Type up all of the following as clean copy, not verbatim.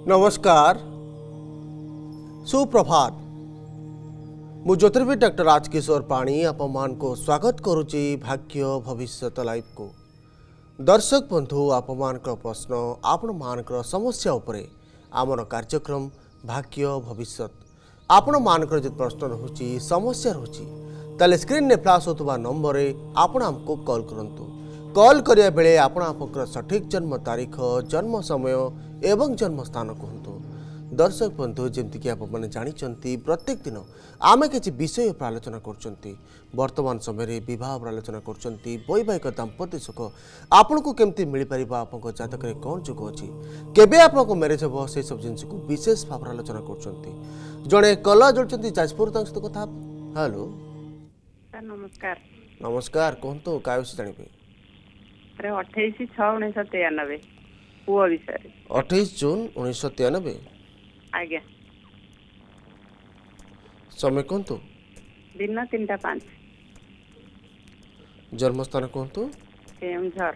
नमस्कार सुप्रभात मु ज्योतिर्विद डॉक्टर राजकिशोर पाणी आपण को स्वागत करुच्ची भाग्य भविष्यत लाइव को। दर्शक बंधु आपण प्रश्न आपण मान समस्या उपरे आमर कार्यक्रम भाग्य भविष्यत आपण मान जो प्रश्न रोची समस्या रोची ताले स्क्रीन ने फ्लैश होता नंबर आपण हमको कॉल करंतु। कॉल करिया बेले आपण आपकर सठिक जन्म तारीख जन्म समय एवं जन्म स्थान कहतु। दर्शक बंधु जमती आप जानी प्रत्येक दिन आम किसी विषय पर आलोचना कर वर्तमान समय बह आलोचना कर वैवाहिक दाम्पत्य सुख आपन को केमती मिल पार आप जातक कौन जुग अच्छी केबे आपको मैरेज हम से सब जिन को विशेष भाव आलोचना कर जड़े कला जोड़ते जाजपुर सहित कथा। हेलो नमस्कार। नमस्कार कहतु क्या विषय जानवे 28/6/1993 पुओ विषय 28 जून 1993 आज्ञा समय कहतु दिन 3:05 जन्मस्थान कहतु केमझर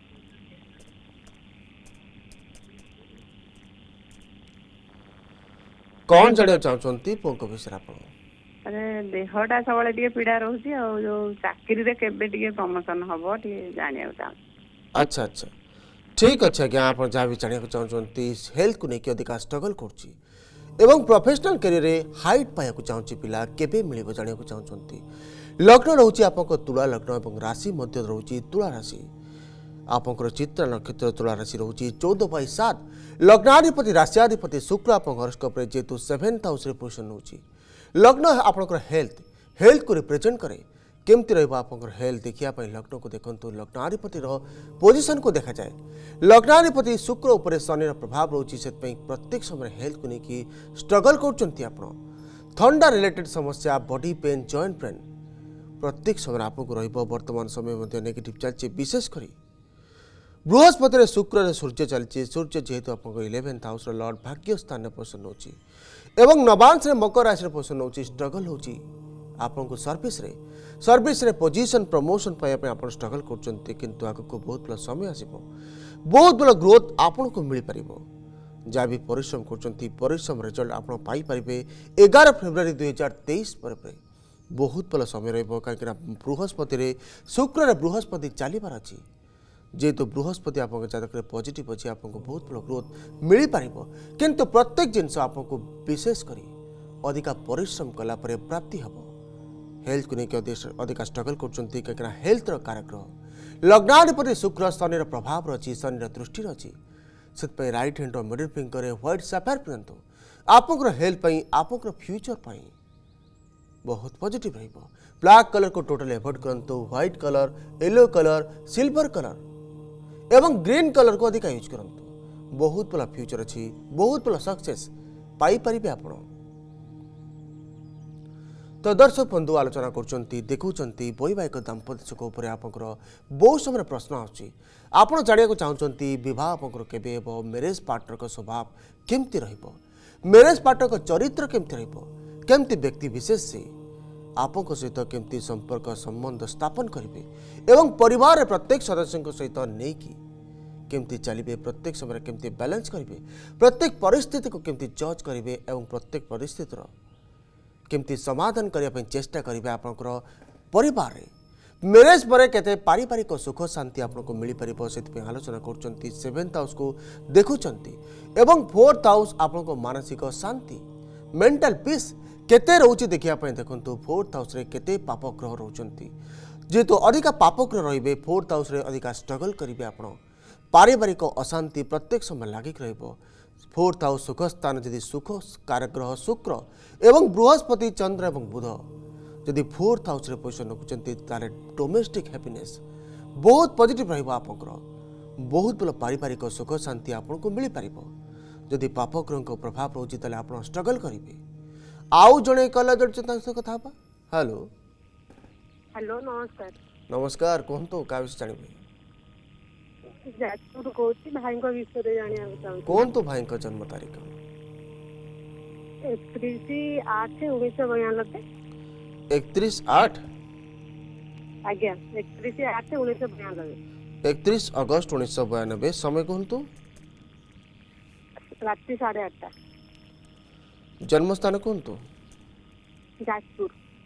कौन जाना चाहते पुओ विषय आप अरे देहटा सब पीड़ा रोचे जो चाकरी रे केबे प्रमोशन हम जाना चाहूँ। अच्छा अच्छा ठीक अच्छे आज्ञा आप जहाँ भी जानने चाहते हेल्थ को लेकिन अधिक स्ट्रगल कर प्रोफेशनल करियर हाइट पाया चाहूँगी पिला केबे मिल जाना चाहते लग्न रोचे आप तुला लग्न और राशि मध्य रोचे तुला राशि आपंकर चित्रा नक्षत्र तुला राशि रोचे 14/7 लग्नाधिपति राशियाधिपति शुक्र आप हॉरोस्कोप जेहेतु 7th हाउस पोजिशन रोचे लग्न आपंकर हेल्थ को रिप्रेजेंट करे केमती रहा हेल्थ देखापी लग्न को देखो लग्नाधिपति पोजिशन को देखा जाए लग्नाधिपति शुक्र उपर शनि प्रभाव रोचे से प्रत्येक समय हेल्थ को लेकिन स्ट्रगल कर थंडा रिलेटेड समस्या बॉडी पेन जॉइंट पेन प्रत्येक समय आपको वर्तमान समय नेगेटिव चलती विशेषकर बृहस्पति शुक्र सूर्य चलती सूर्य जेहेतु आप 11th हाउस लॉर्ड भाग्य स्थान पोषण होची एवं नवांश मकर राशि पोषण होची स्ट्रगल होची आपको सर्विस रे पोजीशन प्रमोशन पाइबा आप स्ट्रगल करते किंतु आगको बहुत भल समय आसो बहुत भल ग्रोथ आपन को मिल पार जहाँ भी परिश्रम कर परिश्रम रिजल्ट आप पाइपर 11 फेब्रुआरी 2023 पर बहुत भल समय रही बृहस्पति शुक्र बृहस्पति चलबार अच्छी जेहेतु बृहस्पति आप जातक पॉजिटिव अच्छी आपको बहुत भल ग्रोथ मिल पार किंतु प्रत्येक जिनस आपको विशेषकर अधिका परिश्रम कला प्राप्ति हम हेल्थ को लेकिन अधिक स्ट्रगल कर हेल्थ कारक लग्नाधिपति शुक्र शनि प्रभाव अच्छी शनि दृष्टि अच्छी से राइट हैंड और मिडिल फिंगर व्हाइट सफेयर पिंधु आपंकर हेल्थ आप फ्यूचर बहुत पॉजिटिव रहिबो। ब्लैक कलर को टोटल एवॉइड करंतु white colour yellow colour silver colour एवं ग्रीन कलर को अधिक यूज करंतु बहुत भला फ्यूचर अच्छी बहुत भला सक्सेस पाई परिबे आपण। तो दर्शक बंधु आलोचना करछंती देखुछंती वैवाहिक दाम्पत्य सुख उपर आपंकर बहुत समय प्रश्न आछी आपण जानिया चाहूँगी विवाह आपंकर केबे हेबो मैरेज पार्टनर को स्वभाव केमती रहिबो मैरेज पार्टनर को चरित्र केमती रहिबो केमती व्यक्ति विशेष से आपंक सहित केमती संपर्क संबंध स्थापन करेंगे एवं परिवार प्रत्येक सदस्य सहित नहीं कि केमती चलिए प्रत्येक समय केमती बैलेंस करेंगे प्रत्येक परिस्थिति को केमती जज करेंगे एवं प्रत्येक परिस्थितिर केमती समाधान करने चेष्टा करेंगे आपंकर परिवार मैरेज पर केते पारिवारिक सुख शांति आपको मिल पार से आलोचना कर 7th हाउस को देखुंती एवं 4th हाउस आपको मानसिक शांति मेंटल पीस केते रोचे देखिए देखो 4th हाउस रे केते पाप ग्रह रोचंती जेहेतु अधिक पाप ग्रह रे 4th हाउस रे अधिक स्ट्रगल करेंगे आप पारिवारिक अशांति प्रत्येक समय लागिक रहिबो 4th हाउस सुख स्थान यदि सुख कारग्रह शुक्र एवं बृहस्पति चंद्र एवं बुध यदि 4th हाउस रे पोजिशन रखुचंती ताले डोमेस्टिक हैप्पीनेस बहुत पॉजिटिव रहिबो आपनकर बहुत भल पारिवारिक सुख शांति आपको मिल पारिबो जदि पाप ग्रह को प्रभाव रोची ताले आपण स्ट्रगल करेंगे आउ जड़े कला जड़े कथा हेलो हेलो नमस्कार। नमस्कार कहतु क्या विषय जानवे जाजपुर कहूँ भाई विषय जाना चाहूँ कौन तो भाई जन्म तारीख 31/8/1992 31/8 आज्ञा 31/8/1992 31 अगस्त 1992 समय कहतु राति 8:30 जन्मस्थान कहतु जाजपुर।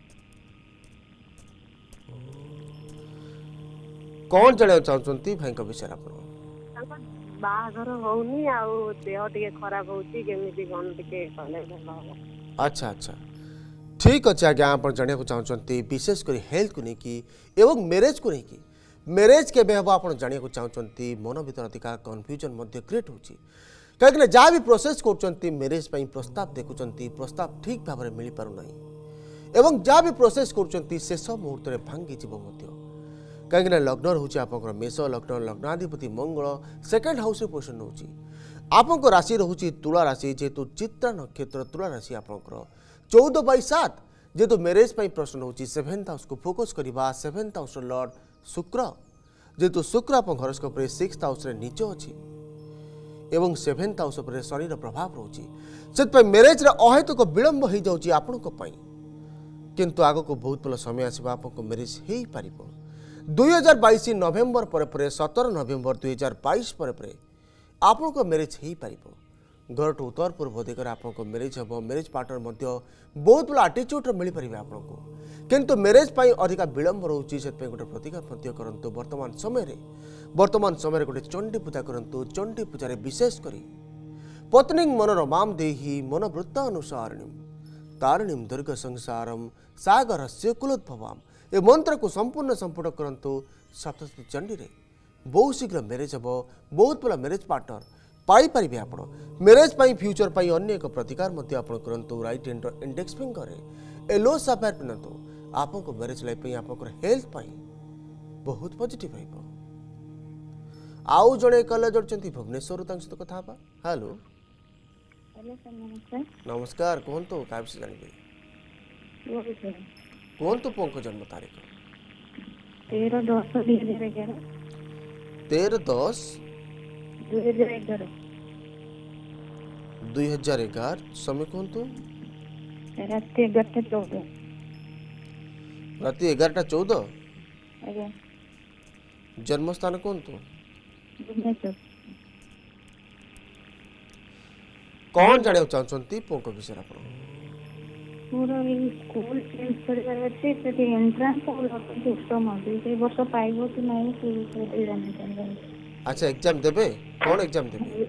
कौन जाना चाहते भाई विषय आप बाहाघर होउनी आउ देह टिके खराब होउची केमिति कोन टिके कले भल हो। अच्छा अच्छा ठीक अच्छे आज्ञा आप जाना चाहते विशेष कर हेल्थ को लेकिन एवं मैरेज को लेकिन मैरेज के हम आप जाना चाहते मन भर अधिक कन्फ्यूजन क्रिएट हो कहीं जहाँ भी प्रोसेस कर मैरेज प्रस्ताव देखुं प्रस्ताव ठीक भाव में मिल पारना एवं जहाँ भी प्रोसेस कर शेष मुहूर्त में भांगी कहीं लग्न रोचे आप मेष लग्न लग्नाधिपति मंगल सेकेंड हाउस पोजिशन रोचे आप राशि रोचे तुला राशि जेहेतु चित्रा नक्षत्र तुला राशि आपंकर 14/7 जेहेतु मैरेज प्रश्न होची 7th हाउस को फोकस करवा 7th हाउस लॉर्ड शुक्र जेहेतु शुक्र आप हॉरोस्कोप 6th हाउस नीच अच्छी एवं 7th हाउस शनि प्रभाव रोचे से मैरेज अहेतुक विलंब हो जाऊँगी आपण किंतु आग को बहुत भल समय आसवा आपको मैरेज हो पार 2022 नवेम्बर पर 17 नवेम्बर 2022 पर आपण को मैरेज हो पार घर टू उत्तर पूर्व दिगरे आपको मैरेज हम मैरेज पार्टनर बहुत भल आटीट्यूड मिल पारे आपको किंतु मैरेज अधिक विलंब रोचे से गोटे प्रतिकार करूँ वर्तमान समय गोटे चंडी पूजा करूँ चंडी पूजा विशेष कर पत्नी मनोरमां देहि मनोवृत्त अनुसारिणी तारिणी दुर्ग संसारम सागर से कुलोद्भवाम ए मंत्र को संपूर्ण संपूर्ण करूँ सप्तशती चंडी रे बहुत शीघ्र मैरेज हम बहुत भल मैरेज पार्टनर पाइपर आप मैरेज फ्यूचर अन्य एक प्रतिकार करूँ right index finger yellow sapphire पिंधु आपको मैरेज लाइफ आप हेल्थ बहुत पॉजिटिव आउ जड़े कल जोड़ते भुवनेश्वर सहित कथा हेलो नमस्कार कहतु क्या विषय जानवे कहतु पुओं जन्म तारीख 13/10/2011 13/10/2011 समय कहतु राति 11:14 राति 11:14 आज्ञा जन्मस्थान कहतु भुवनेश्वर। कौन जाना चाहते पुओं विषय आप मोर स्कूल चेंज करार अच्छे से एंट्रांस और सिस्टम है वर्ष पाइब कि नहीं से जानना चाहिए। अच्छा एग्जाम देबे कौन एग्जाम देबे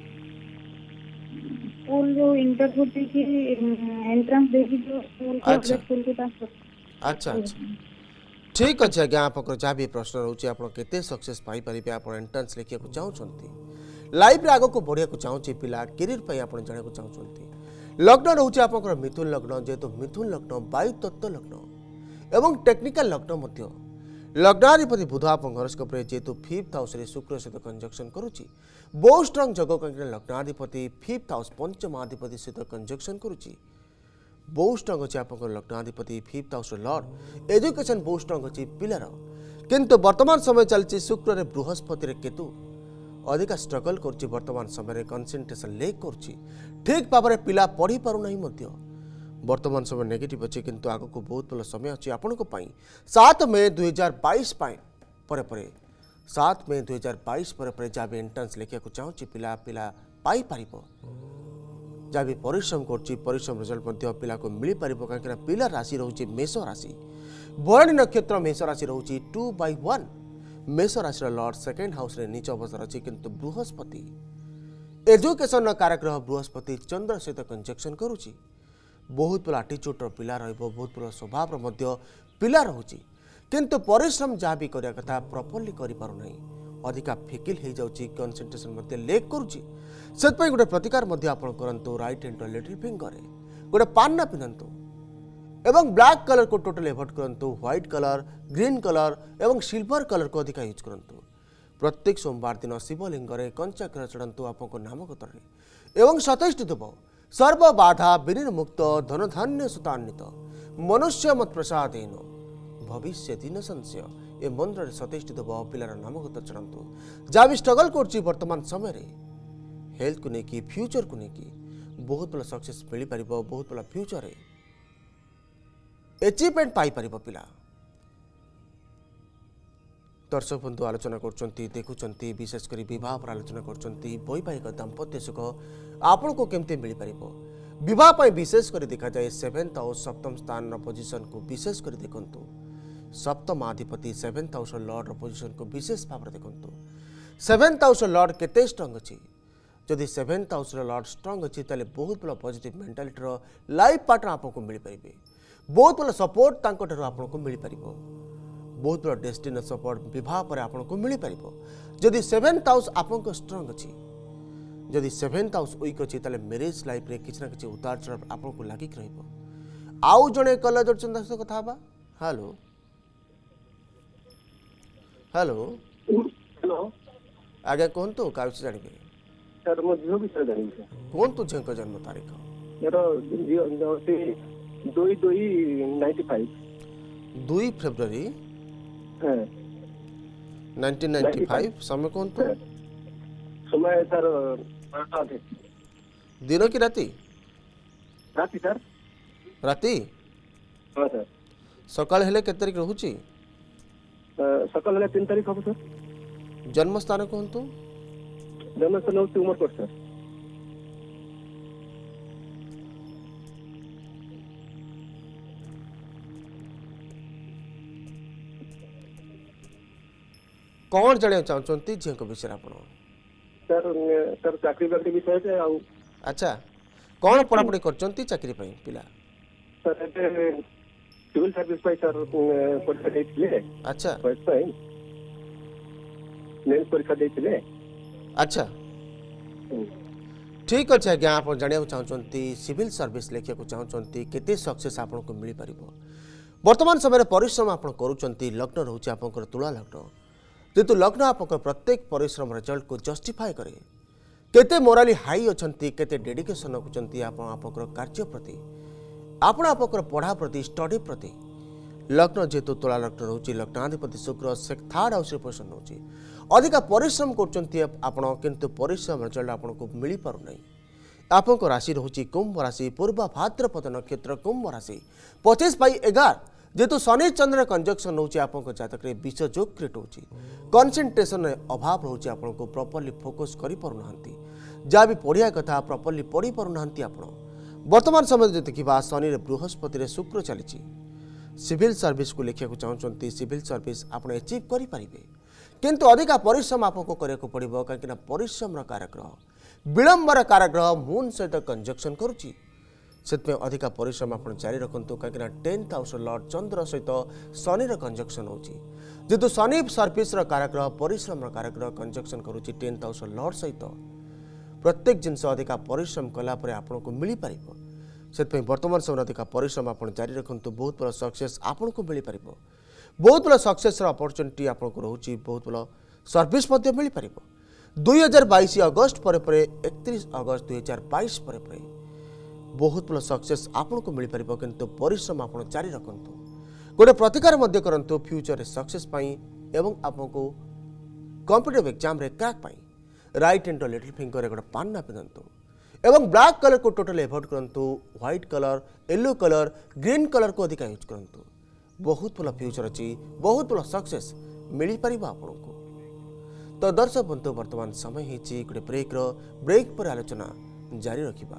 स्कूल जो इंटरव्यू की एंट्रांस देगी जो स्कूल अच्छा स्कूल के पास। अच्छा अच्छा ठीक अच्छे आज्ञा आप जहाँ भी प्रश्न रोचे आप केते सक्सेस पाई परिबे आप एंट्रांस लिखिया को चाहते लाइफ रे आगो को बढ़िया को चाहूँ पिला कैरियर पर आप जाना को चाहते लग्न रोचे आप मिथुन लग्न जेहेतु मिथुन लग्न वायु तत्व लग्न एवं टेक्निकल लग्न लग्नाधिपति बुध आप हॉरोस्कोप जेहेतु 5th हाउस शुक्र सहित कंजक्शन करुच्ची बहुत स्ट्रंग जग कहीं लग्नाधिपति 5th हाउस पंचमाधिपति सहित कंजक्शन करुच्ची बहुत स्ट्रंग अच्छे आप लग्नाधिपति 5th हाउस लॉर्ड एजुकेशन बहुत स्ट्रंग अच्छी पिलार किंतु वर्तमान समय चलती शुक्र बृहस्पति केतु अधिक स्ट्रगल कर वर्तमान समय कंसंट्रेशन लेक कर ठीक भाव में पिला पढ़ी पारना वर्तमान समय नेगेटिव अच्छे किंतु आग को बहुत भल समय अच्छी आपण 7 मई 2022 पर 7 मई 2022 पर जहाँ भी एंट्रांस लिखा चाहूँगी पिला पिला पाई पारिबो जहाँ भी परिश्रम परिश्रम रिजल्ट पिला को मिल पार कहीं पिला राशि रोचे मेष राशि भरणी नक्षत्र मेष राशि रोचे 2/1 मेष राशि लॉर्ड सेकेंड हाउस नीच अवस्था अच्छी किंतु बृहस्पति एजुकेशन कारग्रह बृहस्पति चंद्र सहित कंजक्शन करुच्ची बहुत भल आटीट्यूड पिला बहुत भल स्वभाव पिला रोचे किंतु परिश्रम जहाँ भी करिया कथा प्रॉपर्ली करि पारु नहीं अधिका फिकिल हो जाउची कंसंट्रेशन लेक करुच्ची से गोटे प्रतिकार आप करंतु राइट हैंड लिटिल फिंगर गोटे पान्ना पिंधतु एवं ब्लैक कलर को टोटल एवॉइड करंतु व्हाइट कलर ग्रीन कलर एवं सिल्वर कलर को अधिक यूज करंतु प्रत्येक सोमवार दिन शिवलिंग कंचा क्षीर चढ़ंतु आपको नामकतर एवं 27 दुब सर्व बाधा विनिर्मुक्त धन धान्य सुतान्वित मनुष्य मत प्रसादेन भविष्य दिन संशय ए मंत्र 27 दुब पिलार नामकतर चढ़ंतु जहाँ भी स्ट्रगल कर वर्तमान समय हेल्थ को लेकिन फ्यूचर को लेकिन बहुत भल सक्सेस मिल पार बहुत भल फ्यूचर एचिवमेंट पाई पार पिला दर्शक बंधु आलोचना करछंती देखुछंती विशेषकर बह पर आलोचना करछंती वैवाहिक दाम्पत्य सुख आपण को केमते मिल पारिबो विवाह पर विशेषकर देखा जाए 7th हाउस सप्तम स्थान पोजिशन को विशेषकर देखंतु सप्तम अधिपति 7th हाउस लॉर्ड पोजिशन को विशेष भाव देखंतु 7th हाउस लॉर्ड केते स्ट्रांग अछि जदि 7th हाउस लॉर्ड स्ट्रांग अछि ताले बहुत बड़ा पॉजिटिव मेंटालिटी लाइफ पार्टनर आपको मिल पारिबे बहुत बड़ा सपोर्ट तांको ठारो आपको मिल पारिबो बहुत बड़ा डेस्टिनी सपोर्ट विवाह पर आपको मिल पारिबो जदि 7th हाउस आपको स्ट्रांग अछि जदि 7th हाउस वीक अछि ताले मैरिज लाइफ रे किछ ना किछ उतार चढ़ाव आपको लागिक रहइबो आउ जणे कल जोडछन दर्शक कथा बा हेलो हेलो हेलो आगे कोनतो का विषय जानिबे सर मो जियो विषय जानिबे कोनतो झंक जन्म तारीख मेरो जियो होते 2/2/95 2 फरवरी हां 1995 समय कोनतो समय सर 8 दिन की राती राति सर राती हां सर सकाळ हेले केते तारीख रहूची सकाळ हेले 3 तारीख हो सर जन्म स्थान कोनतो जन्म स्थान होते उमरकोट सर कौन जाने चाहते झील को विषय आप सर सर चाकरी बाकरी विषय से आउ अच्छा कौन पढ़ापढ़ी कर चाकरी पिला सर एते सिविल सर्विस पाई सर परीक्षा देथिले अच्छा पाई मेंस परीक्षा देथिले अच्छा ठीक अच्छे आज्ञा आप जाना चाहते सिविल सर्विस लिखा चाहते केते सक्सेस आपको मिल पार वर्तमान समय परिश्रम आप करुँच लग्न रोचे आप तुला लग्न जेतु लग्न आप प्रत्येक परिश्रम रिजल्ट को जस्टिफाए करे केते मोराली हाई अच्छा केते डेडिकेशन रखुंट आप कार्य प्रति आपण आप पढ़ा प्रति स्टडी प्रति लग्न जेतु तुला लग्न रोचे लग्नाधिपति शुक्र से 3rd हाउस पोजिशन रोचे अधिका परिश्रम कर परिश्रम रिजल्ट आपको मिल पार नहीं आप राशि रोचे कुंभ राशि पूर्व भाद्रपद नक्षत्र कुंभ राशि 25/11 जेतु शनि चंद्र कंजक्शन रोचे आप जातक विष जोग क्रिएट होची कंसंट्रेशन अभाव रोचे आपको प्रॉपर्ली फोकस करि पारु नाहंती जहाँ भी पढ़िया कथा प्रॉपर्ली पढ़ी पारु नाहंती आपण वर्तमान समय देखा शनि रे बृहस्पति रे शुक्र चली सिविल सर्विस को लिखा चाहते सिविल सर्विस आप एचिव करें किंतु अधिका परिश्रम आपको करने पड़ो कहीं परिश्रम कारग्रह विलंबर कारग्रह मून सहित कंजक्शन करुच्ची से अधिका परिश्रम आप जारी रखु कहीं 10th हाउस लॉर्ड चंद्र सहित शनि कंजक्शन होेतु शनि सर्विस कारग्रह परिश्रम कारग्रह कंजक्शन करुच्ची 10th हाउस लॉर्ड सहित प्रत्येक जिनस अधिका परिश्रम कलापर आपको मिल पार से वर्तमान समय अधिका परिश्रम आप जारी रखु बहुत बड़ा सक्सेस आपको मिल पार बहुत बड़ा सक्सेस अपॉर्चुनिटी आपको रोचे बहुत बड़ा सर्विस मिल पार 2022 अगस्त पर 31 अगस्त 2022 पर बहुत बड़ा सक्सेस आपको मिल पार किंतु परिश्रम आप जारी रखु गोटे प्रतिकार करूँ फ्यूचर सक्सेस एवं आपको कॉम्पिटिटिव एग्जाम रे क्रैक पाई राइट एंड लिटिल फिंगर गोटे पान्ना पिंधतु एवं ब्लैक कलर को टोटल एवॉइड करूँ white colour yellow colour green colour को अधिक यूज करूँ बहुत भला फ्यूचर अच्छी बहुत भला सक्सेस मिल पार आपको तो दर्शक बंधु वर्तमान समय होती गोटे ब्रेक पर आलोचना जारी रखा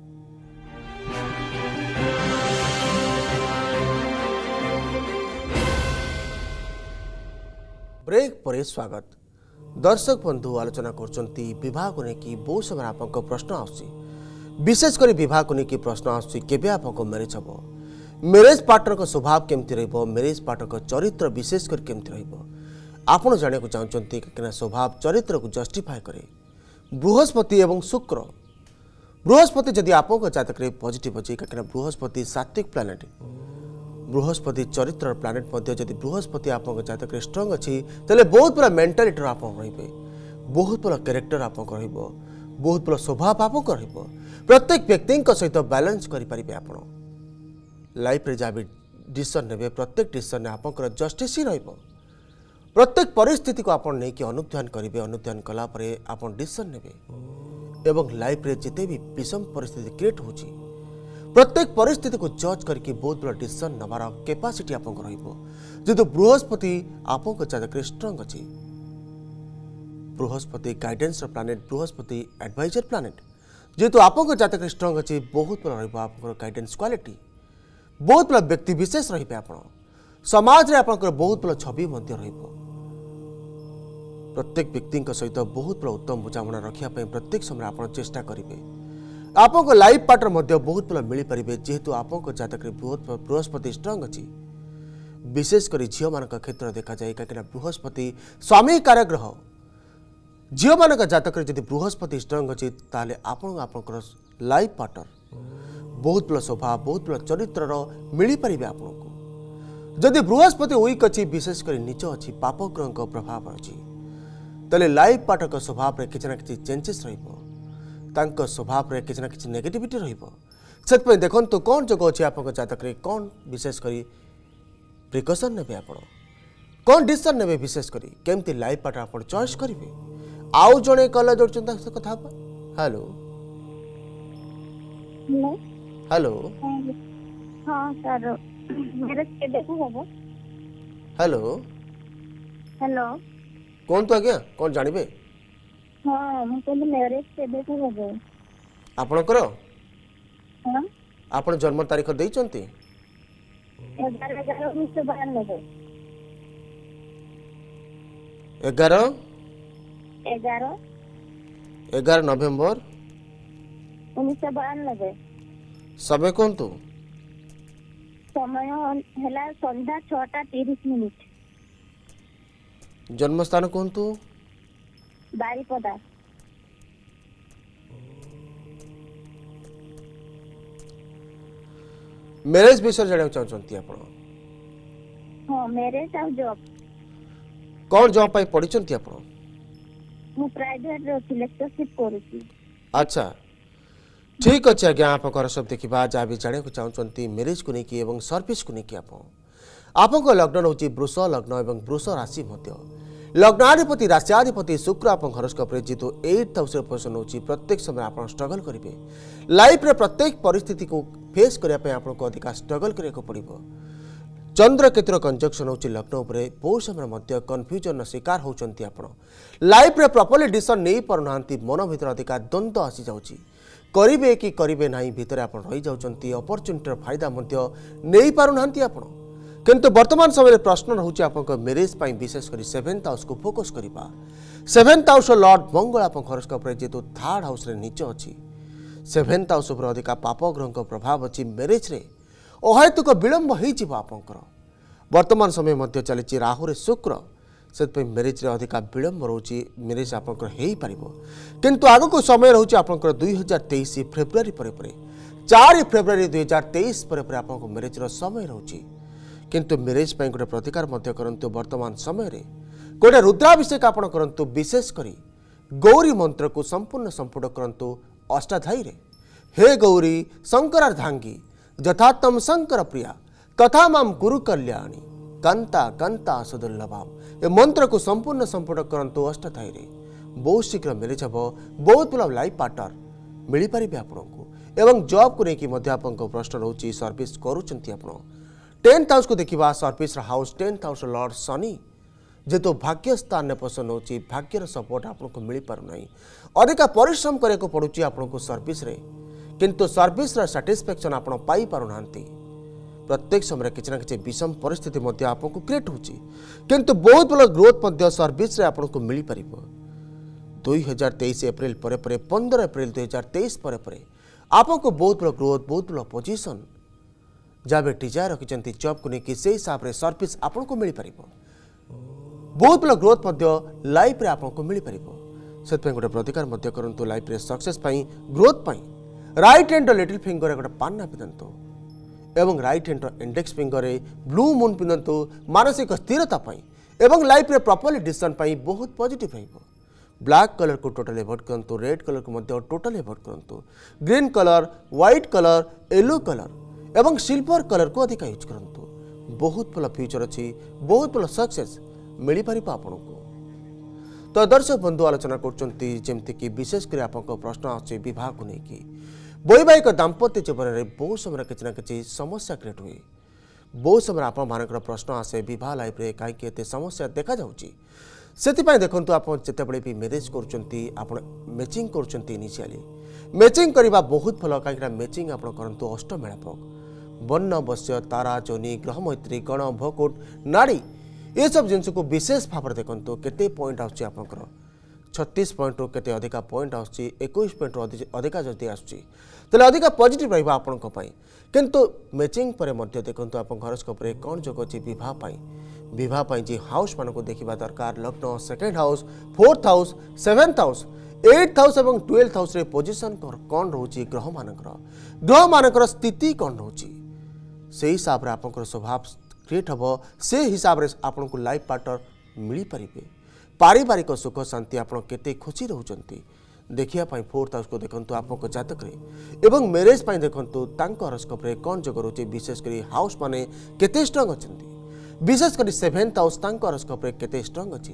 ब्रेक पर स्वागत दर्शक बंधु आलोचना करचंती विवाह को लेकिन बहुत समय आपको प्रश्न आसी विशेषकर विवाह को लेकिन प्रश्न आसी केबे आपको मैरिज हम मैरिज पार्टनर को स्वभाव केमती रहिबो मैरिज पार्टनर को चरित्र विशेषकर केमती रहिबो आपण जाने को चाहते कहीं स्वभाव चरित्र को जस्टिफाए करे बृहस्पति एवं शुक्र बृहस्पति जदि आप जातक पॉजिटिव अच्छी कहीं बृहस्पति सात्विक प्लानेट बृहस्पति चरित्र प्लानेट जदि बृहस्पति आप जातक स्ट्रंग अच्छी तेल बहुत बड़ा मेंटालिटी आप रे बहुत बड़ा कैरेक्टर आप बहुत बड़ा स्वभाव आप प्रत्येक व्यक्ति सहित बैलेंस करें आप लाइफ रे जहाँ भी डिसीजन ने प्रत्येक डिसीजन आप जस्टिस ही रहिबो प्रत्येक परिस्थिति को आपण नहीं कि अनुध्यान करेंगे अनुध्यान कलापर आप डिसीजन ने एवं लाइफ रे जिते भी विषम परिस्थिति क्रिएट होची प्रत्येक परिस्थिति को जज करके बहुत बड़ा डिसीजन नबार कैपेसिटी आपको जेहेतु बृहस्पति आपको जातक स्ट्रंग अच्छी Brihaspati guidance planet Brihaspati adviser planet जेहेतु आपको जातक स्ट्रंग अच्छी बहुत बड़ा गाइडेंस क्वालिटी बहुत बड़ा व्यक्ति विशेष रे आप समाज रे आपंकर बहुत बड़ा छवि प्रत्येक व्यक्ति सहित बहुत बड़ा उत्तम बुझामणा रखापी प्रत्येक समय आप चेष्टा करेंगे आपको लाइफ पार्टनर बहुत बड़ा मिल पारे जेहेतु आपको जातक बृहस्पति स्ट्रंग अच्छी विशेषकर झील मान क्षेत्र देखा जाए कहीं बृहस्पति स्वामी कारग्रह झील मान जातक जब बृहस्पति स्ट्रंग अच्छी ताले आप लाइफ पार्टनर बहुत बड़ा स्वभाव बहुत बड़ा चरित्र मिल पारे आपको जदि बृहस्पति वीक अच्छी विशेषकर नीच अच्छी पाप ग्रह प्रभाव अच्छी तेल लाइफ पार्टनर स्वभाव में किसी ना कि चेंजेस स्वभाव में किसी ना कि नेगेटिविटी रही देखो कौन जोग अच्छे आप जातक कौन विशेषकर प्रिकसन ने आप कौन डिसीजन ने विशेषकर केमती लाइफ पार्टनर आप चॉइस करेंगे आउ जड़े कल जोड़ कथा हेलो हेलो हाँ सर मेरे केबे को होबो हेलो हेलो कौन तो आज्ञा कौन जानबे हाँ हम कहले मैरिज केबे को होबो आपनकर हां आपण जन्म तारीख देई चंती 11/11/1992 11 नवंबर 1992 समय कौन तो समय हैला संध्या 6:30 जन्म स्थान कौन तो बारीपदा मैरिज विषय जाना चाहते आप हाँ मैरिज आ जॉब कौन जॉब पाई पढ़ी आप मु प्राइवेट लेक्चरशिप करूची अच्छा ठीक अच्छे आज्ञा आप सब देखा जहाँ भी जाना चाहते मैरिज को लेकिन सर्विस को लेकिन आपको लग्न हूँ वृष लग्न और वृष राशि लग्नाधिपति राशियाधिपति शुक्र आप हरोस्कोप जेहेतु 8th हाउस पोजिशन हो प्रत्येक समय आप स्ट्रगल करेंगे लाइफ रे प्रत्येक परिस्थिति को फेस करने आपको अधिक स्ट्रगल करने पड़ो चंद्र केतुर कंजक्शन हो लग्न उपरे बहुत समय कन्फ्यूजन शिकार होती लाइफ रे प्रॉपर्ली डिसीजन नहीं पारना मन भीतर अधिक द्वंद्व आसी जाऊँगी करेंगे कि करेंगे ना भितर आप रही जाती अपरच्युनिटर फायदा नहीं पारना आप किंतु वर्तमान समय प्रश्न रोचे आप मैरिज विशेषकर 7th हाउस को फोकस करवा 7th हाउस लॉर्ड मंगल आप हरोस्कोप जेहेतु 3rd हाउस नीच अच्छी 7th हाउस अधिक पाप ग्रह प्रभाव अच्छी मैरिज रे अहेतुक विलंब होकर वर्तमान समय चली राहु शुक्र से मैरिज रे अधिक विलंब रोचे मैरिज आप किंतु आगक समय रोचे आप 2023 फेब्रुआरी 4 फेब्रुआरी 2023 आप मैरिज समय रोचे किंतु मैरिज गोटे प्रतिकार करंतु वर्तमान समय रे गोटे रुद्राभिषेक आप करंतु विशेषकर गौरी मंत्र को संपूर्ण संपुट करंतु अष्टाध्यायी रे हे गौरी शंकरार्धांगी यथात्म शंकर प्रिया तथा माम कुरु कल्याणी कंता कंता सुदुर्लभाम ए मंत्र को संपूर्ण संपुट करंतु अष्टाध्यायी रे बहुत शीघ्र मैरिज हम बहुत बड़ा लाइफ पार्टनर मिल पारे आपको एवं जॉब को लेकिन आपको प्रश्न रोचे सर्विस करुँच आप 10th हाउस को देखा service house 10th house lord Shani जेहेतु भाग्य स्थान में पसंद होची भाग्यर सपोर्ट आपको मिल पारना अधिक परिश्रम करने को पड़ुची आपको सर्विस रे किंतु सर्विस सैटिस्फैक्शन आप पाई पारना प्रत्येक समय किसी ना कि विषम परिस्थिति आपको क्रिएट होची किंतु बहुत बड़ा ग्रोथ सर्विस रे आपको मिल पार 2023 एप्रिल 15 एप्रिल 2023 आपको बहुत बड़ा ग्रोथ बहुत बड़ा पोजिशन जहाँ भी डिजायर रखिंट जॉब को लेकिन से हिसाब से सर्विस आपको मिल पार बहुत बड़ा ग्रोथ लाइफ रे आपको मिल पार से गोटे प्रतिकार करूँ लाइफ रे success growth right hand little finger गोटे पान्ना पिंधतु एवं right hand index finger blue moon पिंधतु मानसिक स्थिरता एवं लाइफ रे प्रॉपर्ली डिसीजन बहुत पॉजिटिव रहिबो ब्लैक कलर को टोटल एवॉइड करंतु रेड कलर को टोटल एवॉइड करंतु green colour white colour yellow colour एवं सिल्वर कलर को अधिक यूज करंतु बहुत भल फ्यूचर अच्छी बहुत भल सक्सेस मिल पार आपको तो दर्शक बंधु आलोचना करमती विशेषकर आप प्रश्न आसे बहुत वैवाहिक दाम्पत्य जीवन में बहुत समय किसी ना कि समस्या क्रिएट हुए बहुत समय आप प्रश्न आसे बह लाइफ में कहीं एत समस्या देखा जाऊँगी से देखो आप जितेबाला भी मेरेज कर मैचिंग करिशियली मैचिंग करवा बहुत भल कहीं मैचिंग आप करूँ अष्टमेलापक वर्ण वश्य तारा जोनी ग्रह मैत्री गण भकुट नाड़ी ये सब जिनस को विशेष भाव में देखो केते पॉइंट आउची आपनकर 36 पॉइंट रो केते अधिका पॉइंट आउची 21 पॉइंट रो अधिका जदि आउची तले अधिका पॉजिटिव रहबा आपनक पई किंतु मैचिंग परे मध्य देखंतु आपन हॉरोस्कोप रे कोन जोग अछि विवाह पई जी हाउस मान को देखिबा दरकार लग्न second house fourth house seventh house 8th house एवं 12th हाउस रे पोजीशन कोन रहउची ग्रह मानकर स्थिति कोन रहउची से हिसाब रे आपनकर स्वभाव क्रिएट हम से हिसाब से आपन को लाइफ पार्टनर मिल पारे पारिवारिक सुख शांति आपन केते खुशी रहउचंती देखिया पई 4th हाउस को देखंतु आपन जातक रे एवं मैरिज पई देखंतु तांको हॉरोस्कोप रे कोन जोग रहउची विशेष करी हाउस माने केते स्ट्रांग अछंती विशेष करी 7th हाउस तांको हॉरोस्कोप रे केते स्ट्रांग अछि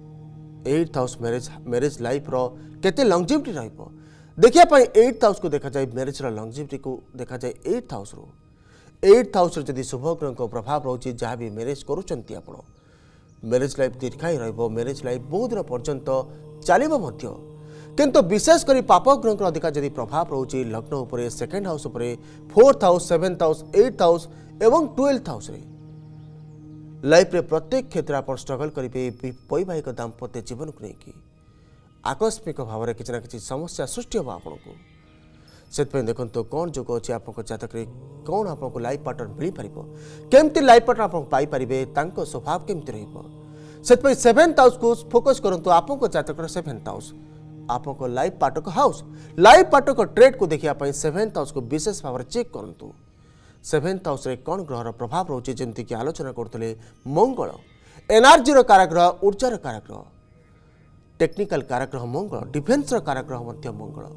8th हाउस मैरिज लाइफ रो केते लॉन्जिविटी रहइबो देखिया पई 8th हाउस को देखा जाय मैरिज रो लॉन्जिविटी को देखा जाय 8th हाउस रो 8th हाउस जदि शुभ ग्रह को प्रभाव रोचे जहाँ भी मैरिज करुँच आप मैरिज लाइफ दीर्घायी रहिबो मैरिज लाइफ बहुत दिन पर्यंत चलिबो मध्य किंतु विशेष करी पाप ग्रह अधिका जदि प्रभाव रोचे लग्न उपरे सेकंड हाउस उपरे 4th house 7th house 8th house एवं 12th हाउस रे लाइफ रे प्रत्येक क्षेत्र आप स्ट्रगल करेंगे वैवाहिक दाम्पत्य जीवन को लेकिन आकस्मिक भाव में किसी ना कि समस्या सृष्टि हम आपन को से देखो कौन जोग अच्छे आप जातक कौन आपको लाइफ पार्टनर मिल पार केमती लाइफ पार्टनर आप पाइपर स्वभाव केमती रही 7th हाउस को फोकस करूँ आप जातक 7th हाउस आपको life partner house life partner trade को देखा 7th हाउस को विशेष भाव में चेक करूँ 7th हाउस रे कौन ग्रहर प्रभाव रोचे जमीक आलोचना करते मंगल एनर्जी काराग्रह ऊर्जार काराग्रह टेक्निकल काराग्रह मंगल डिफेन्स काराग्रह मंगल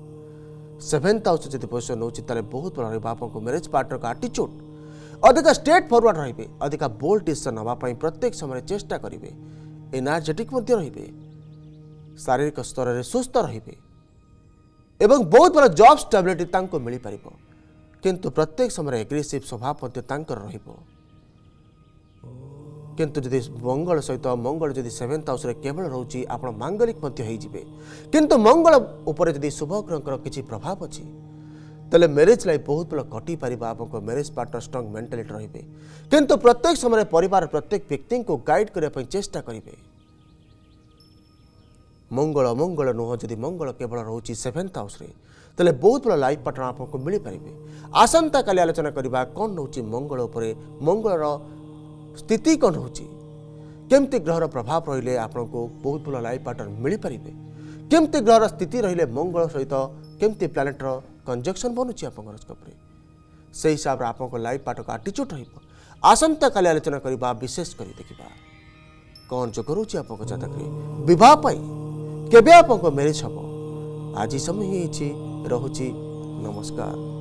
7th हाउस जब पोजिशन नौचे बहुत भल रहा मैरिज पार्टनर का आटीट्यूड अधिक स्ट्रेट फॉरवर्ड रही अधिक बोल्ड डिसीजन नापी प्रत्येक समय चेष्टा करेंगे एनर्जेटिक रे शारीरिक स्तर में सुस्थ रे एवं बहुत भल जॉब स्टेबिलिटी मिल पार किंतु प्रत्येक समय एग्रेसिव स्वभाव किंतु जदि मंगल सहित मंगल जदि 7th हाउस रे केवल रोची आप मांगलिक किंतु मंगल उपर जदि शुभ ग्रह किसी प्रभाव अच्छी तेल मैरिज लाइफ बहुत भल कटि पार आप मैरिज पार्टनर स्ट्रांग मेंटालिटी रही किंतु प्रत्येक समय परिवार प्रत्येक व्यक्ति को गाइड करने चेष्टा करेंगे मंगल मंगल नुह जदि मंगल केवल रोची 7th हाउस रे तेल बहुत भल लाइफ पार्टनर आपको मिल पारे आसंता काली आलोचना करवा कौन रोची मंगल उपरे मंगलर स्थिति कौन होची केमती ग्रहर प्रभाव रहिले आपको बहुत भल लाइफ पार्टनर मिल पारे केमती ग्रहर स्थिति रहिले मंगल सहित केमती प्लानेटर कंजक्शन बनुची आप हॉरोस्कोप रे से हिसाब से आपको लाइफ पार्टनर आटीट्यूड रहिबो आसंता काली आलोचना करवा विशेष करी देखिबा कौन जो करूची आपको जातक रे विवाह पाई केबे आपको मैरिज हबो आज समय ही रहुची नमस्कार।